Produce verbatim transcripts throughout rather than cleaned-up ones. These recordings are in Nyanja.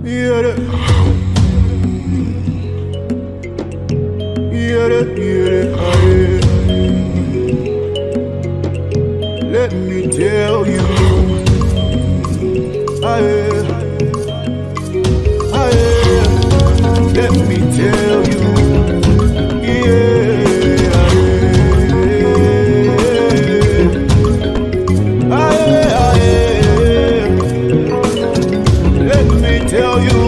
Yeah, yeah, yeah, yeah. Let me tell you, aye, aye. Let me tell you, yeah, aye, aye. Let me tell you.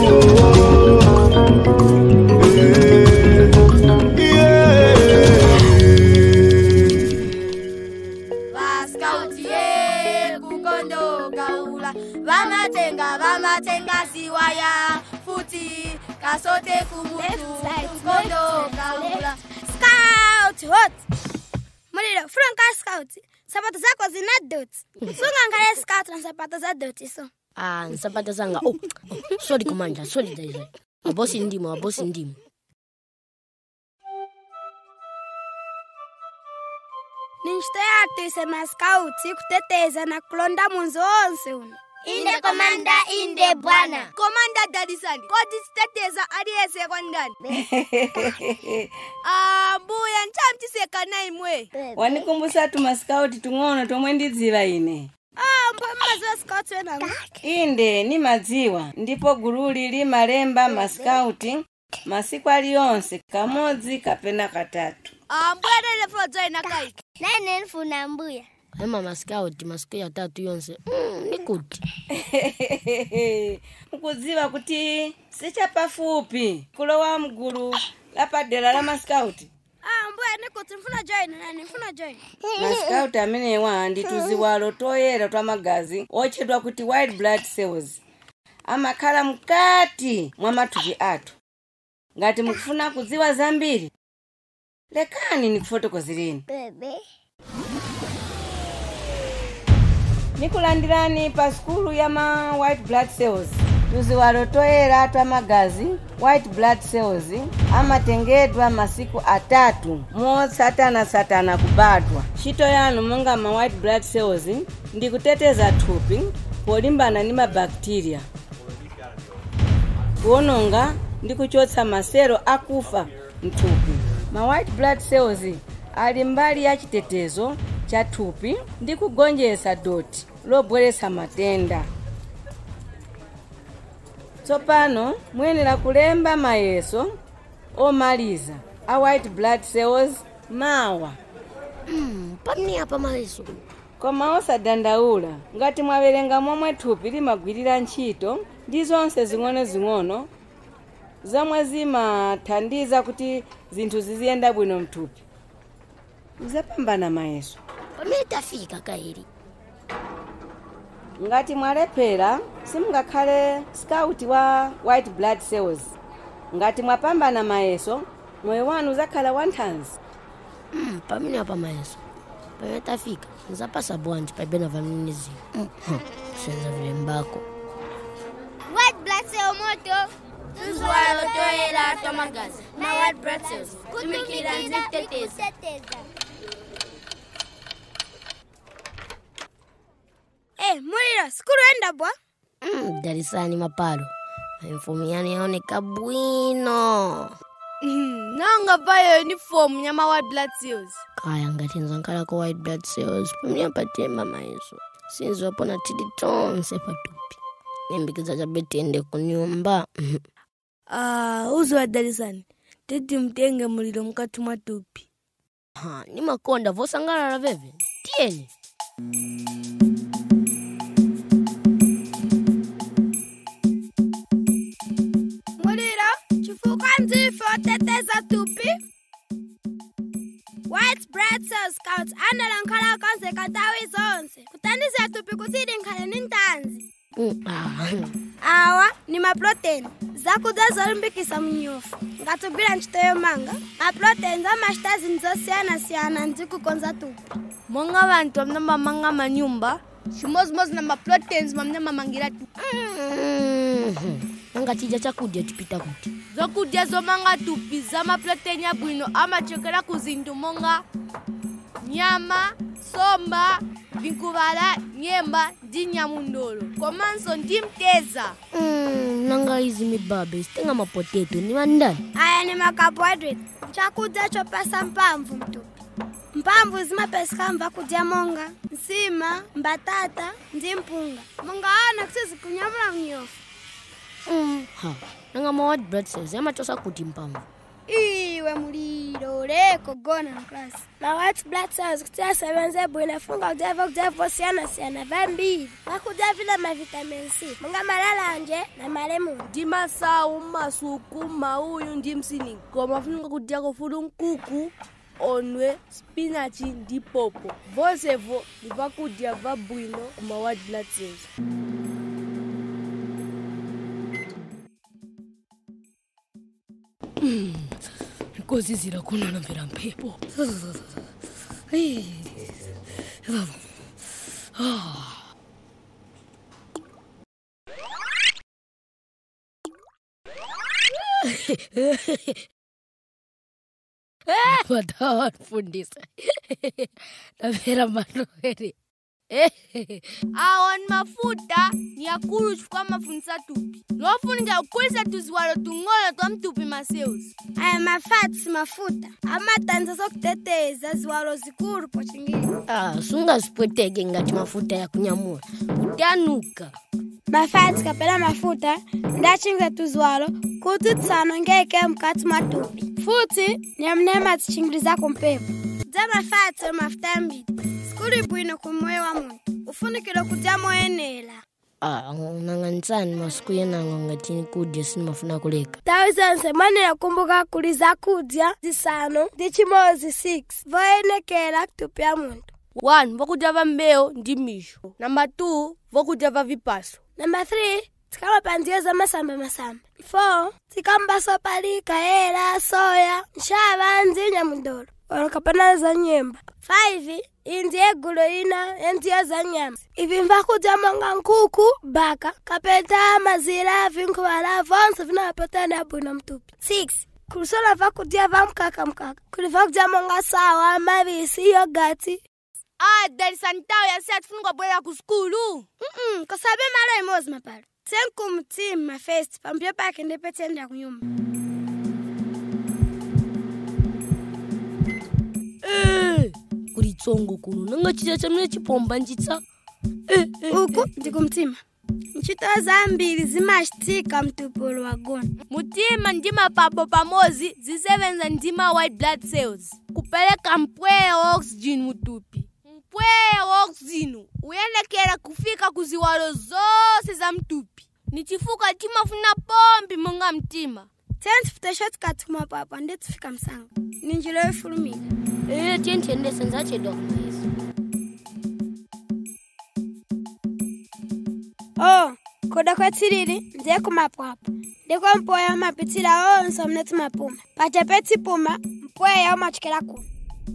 Vamatenga, vamatenga siwaya futi kasote kumutu kondo kaula. Scout hot. Mulilo franka scout. Sapato zako zina dot. Sunga ngale scout na sapato za dot so. Ah, sapato zanga. Oh, oh sorry commander, sorry dai. Abosi ndimo, abosi ndimo. Ninstayatu isema scout kuteteza na kulonda munzo onse uno. Inde komanda, inde bwana. Komanda dadisani. Kodi siteteza aliyese kwa ndani. Ah, mbuya nchamchi seka na imwe. Wanikumbusa tu maskauti tungono tomwendidziva ine. Ah, mbuya maziwa scout wena. Inde ni maziwa. Ndipo guruli li malemba maskauti. Masiku aliyonse kamodzi kapena katatu. Ah, mbuya nene fo join akai. Nene nfuna mbuya. Hema maskauti masiku ya tatu yonse. Mm, nikuti. Mkuziva kuti sicha pafupi. Kulowa mguru lapadela la maskauti. Ah, mbuya nikuti mfuna join nani mfuna join. Maskauti amene wa ndituziwalo toyera twa magazi ochedwa kuti white blood cells. Amakhala mkati mwa matupi athu. Ngati mukufuna kuziwa zambiri, lekani nikufotokozereni. Bebe. Nikulandirani pa skulu ya ma white blood cells. Tuziwalo toyera twa magazi white blood cells amatengedwa masiku atatu motsatana satana kubadwa. Ntchito yanu monga ma white blood cells ndi kuteteza thupi polimbana ndi mabakteria. Kuononga ndi kuchotsa masero akufa mthupi. Ma white blood cells ali mbali ya chitetezo cha thupi ndi kugonjetsa doti lobweretsa matenda. Tsopano muyenera kulemba mayeso omaliza a white blood cells mawa. Mm, pamni apa mayeso. Koma osadandaula ngati mwawerenga momwe thupi limagwirira ntchito ndi zonse zing'ono zing'ono zomwe zimathandiza kuti zinthu ziziyenda bwino mthupi. Muzapambana mayeso. Pamene tafika kairi. Ngati mwalephera simungakhale scout wa white blood cells. Ngati mwapambana mayeso moyo wanu uzakhala wanthanzi. Mm, pamene apa mayeso. Pamene tafika nzapasa bwanji pa bena vamnizi. Mm. Senza vile mbako. White blood cell moto. Tuziwalo toyera twa magazi na white blood cells. Tumikira nziteteza. Eh, mulira, skulu enda bwa? Mm, darisani mapalo. Informiani yaoneka bwino. Mm, nanga payo uniform nyama white blood cells. Kaya ngati nzankala ko white blood cells. Pamene patemba mayeso. Sinzo apona tidi tonse patupi. Nembikiza cha betende kunyumba. Ah, uzo wa darisani. Titi mtenge mulilo mkati matupi. Ha, ni makonda vosangala la veve. Tieni. Muliro, chifuka nzifo teteza tupi. White blood cells count andala nkala konse katawi zonse. Kutandisa tupi kusidi nkale nintanzi. Mm, ah. Awa ni ma protein zakudya zolimbikisa mnyofu ngatubira ntchito manga. Ma protein zamashitazi nzosiyana siyana nzikukonza tupi. Monga abantu amnamba manga manyumba shimozimozi na ma proteins mamnyama mangira tupi. Mm. Nanga chija chakudya chipita kuti. Zokudya zomanga tupi zama protein ya bwino amachokera kuzindu monga nyama, somba, vinkuvala nyemba ndi nyamundolo komanso ndi mteza. Mm, nanga izi mibabe sitenga mapotato ni mandani. Aya ni macarbohydrate. Chakudya chopasa mpamvu mtupi. Mpamvu zimapesika mva kudya monga nsima, mbatata ndi mpunga. Monga ana kusizi kunyamula mnyofu. Mm, ha. Nanga ma white blood cells yamachosa kuti mpamvu. Iwe muliro leko gona na class. Ma white blood cells kutia sevenze bwina funga kudeva kudeva siana siana vambili. Wakudya vile ma vitamin C. Monga malalanje na malemu. Ndi masawu, masuku, mauyu ndi msini. Koma funga kudya kufulu nkuku, onwe, spinach ndi popo. Vosevo ndivakudya vabwino kuma white blood cells. Mm. Kozi zira kuna na mvera mpepo. Padawan fundisa. Na mvera manoweri. Awon mafuta ni akulu chukwa mafunisa tupi. Lofunika ukulisa tuziwalo tungolo twa mtupi maseus. Aya mafats mafuta. Ama tanza so kuteteza ziwalo zikuru po chingiri. Ah, sunga sipwetege ngati mafuta ya kunyamura. Utanuka. Mafats kapela mafuta. Ndachinga tuziwalo. Kuti tsano ngeke mkati matupi. Futi ni amnema tichingiriza kumpepo. Zama fats o mafuta mbiti. Skuli bwino kumwe wa muntu. Ufunikilo kudya moyenela. Ah, nanga nsani masiku yenanga ngati kudya sinimafuna kuleka. Tawizanse manela kumbuka kuliza kudya zisano ndi chimozi six. Voyenekela kutupia muntu. one. Vokudya vambeo ndi misho. Number two. Vokudya vavipaso. Number three. Tikama pandiyo za masamba masamba. four. Tikamba sopalika, hela, soya, nshaba, nzinya mundoro. Wanakapana za nyemba. five. Indie gulo ina entiyo za nyama. Ivi mva kudya monga nkuku, baka, kapeta, mazira, vinkuwala, vonso vina wapotana bwino mtupi. six. Kulusona mva kudya va mkaka mkaka. Kuliva kudya monga sawa, mavisi, yogati. Ah, dari santawe ya siya tufunga bwela kuskulu. Mm-mm, kosabe mara imozi maparo. Tenku mtima first, pambio pake ndepe tenda kunyumba. Eh, kuri tsongo kuno nanga chicha chamne chipomba njitsa. Eh, eh. Uku ndiku mtima. Nchito zambili zimashitika mtupolo wagona. Mutima ndima papo pamozi zisevenza ndima white blood cells. Kupeleka mpweye oxygen mutupi. Mpweye oxygen uyelekera kufika kuziwalo zose za mtupi. Nichifuka chimafuna pombi monga mtima. Tenti futa shortcut kumapapa ndetu fika msanga. Ninjilo yefulumila. Eh, tenti ende senzache dog yesu. Oh, koda kwa tiriri, nde kumapapa. Ndeko mpoya mapitila onso mnetu mapuma. Pachapeti puma, mpoya umachikela kuna.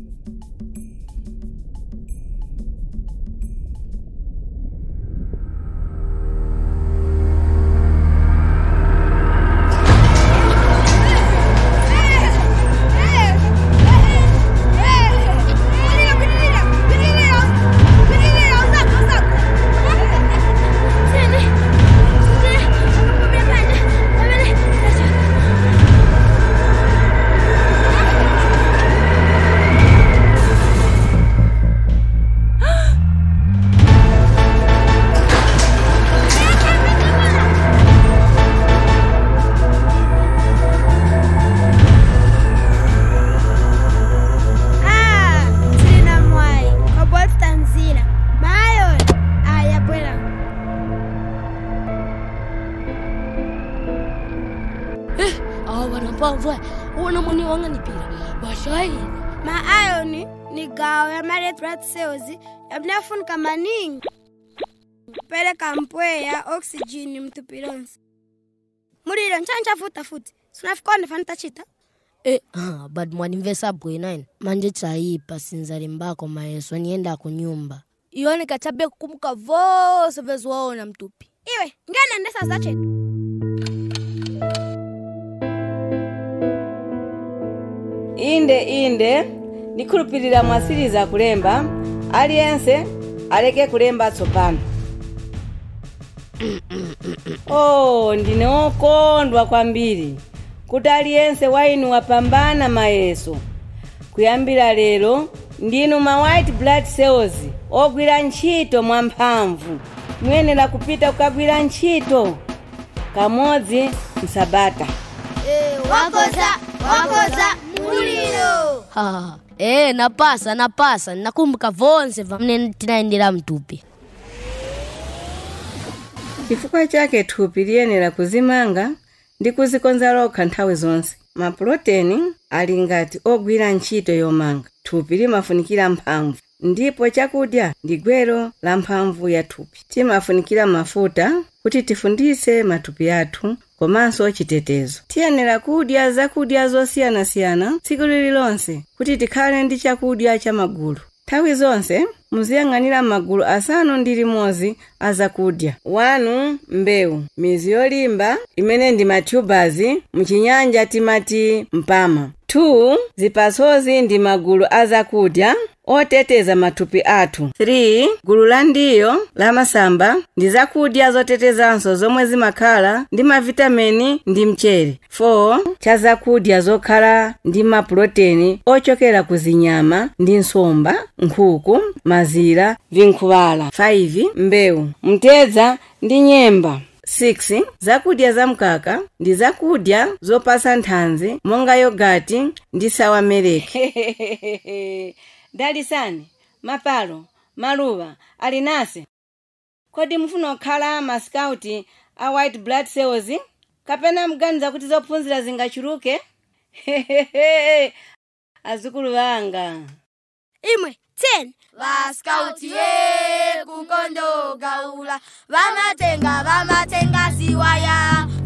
Pavwa, uona mwani wanga nipira. Bashai. Ma iron ni gawo ya ma red blood cells yabinafunika maningi. Peleka mpwe ya oxygen mtupilonzi. Mulilo nchancha futa futi. Sunafikone fanta chita. Eh, ah, but mwani mvesa bwina. Manje chaipa sinzari mbako maeso nienda kunyumba. Ione kachabe kukumuka vose vezu waona mtupi. Iwe, ngana ndesa zache. Inde inde nikulupirira mwasiriza kulemba aliyense aleke kulemba tsopano. Oh, ndine okondwa kwambiri kuti aliyense wa inu wapambana mayeso. Kuyambira lero ndinu ma white blood cells ogwira ntchito mwamphamvu. Muyenera kupita kukagwira ntchito kamodzi msabata. Eh, wakoza, wakoza, muliro. Ha, eh, napasa, napasa. Nakumbuka vonse vamene tinaendera mtupi. Chifukwa chake thupi liyenera kuzimanga ndi kuzikonza lokha nthawi zonse. Maproteini ali ngati ogwira ntchito yomanga. Thupi limafunikira mphamvu, ndipo chakudya ndi gwero la mphamvu ya thupi. Timafunikira mafuta kuti tifundise matupi athu komanso chitetezo. Tiyenera kudya zakudya zosiyana-siyana tsiku lililonse kuti tikhale ndi chakudya cha magulu. Nthawi zonse muziyang'anira magulu asanu ndi limodzi azakudya. Wanu, mbewu, mizi yolimba imene ndi matubers, mchinyanja timati mpama. Two, zipasozi ndi magulu azakudya oteteza matupi athu. Three, gulu la ndiyo la masamba ndi zakudya zotetezanso zomwe zimakhala ndi mavitamini ndi mchere. Four, chazakudya zokhala ndi maproteini ochokera kuzinyama ndi nsomba, nkhuku, mazira, vinkhuwala. Five, mbewu, mtedza ndi nyemba. Six, zakudya za mkaka ndi zakudya zopasa nthanzi monga yogati ndi sawa meleke. Dalisani, mapalo, maluwa, alinase. Kodi mufuna kukhala ma scout a white blood cells? Kapena mganiza kuti zophunzira zingachuluke? Azukulu vanga. Imwe, ten. Va scout ye kukondo gaula. Vamatenga, vamatenga siwaya.